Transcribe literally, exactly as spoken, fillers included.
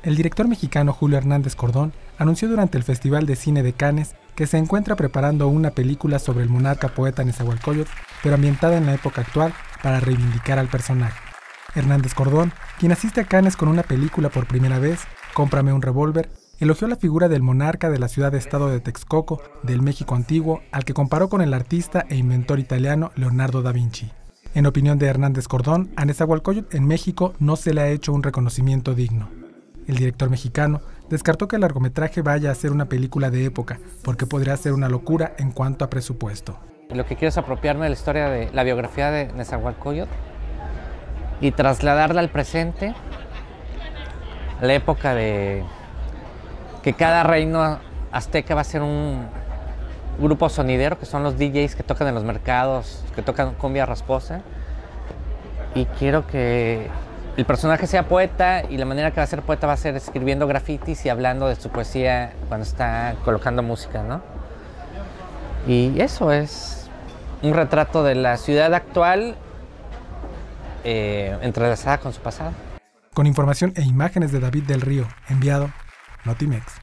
El director mexicano Julio Hernández Cordón anunció durante el Festival de Cine de Cannes que se encuentra preparando una película sobre el monarca poeta Nezahualcóyotl, pero ambientada en la época actual para reivindicar al personaje. Hernández Cordón, quien asiste a Cannes con una película por primera vez, Cómprame un revólver, elogió la figura del monarca de la ciudad-estado de Texcoco, del México antiguo, al que comparó con el artista e inventor italiano Leonardo da Vinci. En opinión de Hernández Cordón, a Nezahualcóyotl en México no se le ha hecho un reconocimiento digno. El director mexicano descartó que el largometraje vaya a ser una película de época, porque podría ser una locura en cuanto a presupuesto. Lo que quiero es apropiarme de la historia de la biografía de Nezahualcóyotl y trasladarla al presente, a la época de que cada reino azteca va a ser un grupo sonidero, que son los D Js que tocan en los mercados, que tocan cumbia rasposa. Y quiero que el personaje sea poeta, y la manera que va a ser poeta va a ser escribiendo grafitis y hablando de su poesía cuando está colocando música, ¿no? Y eso es un retrato de la ciudad actual eh, entrelazada con su pasado. Con información e imágenes de David del Río, enviado Notimex.